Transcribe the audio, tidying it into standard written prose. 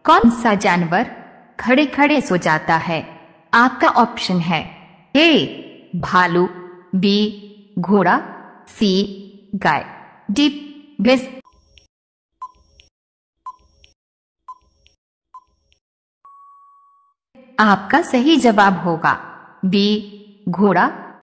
कौन सा जानवर खड़े खड़े सो जाता है? आपका ऑप्शन है ए भालू, बी घोड़ा, सी गाय, डी भैंस। आपका सही जवाब होगा बी घोड़ा।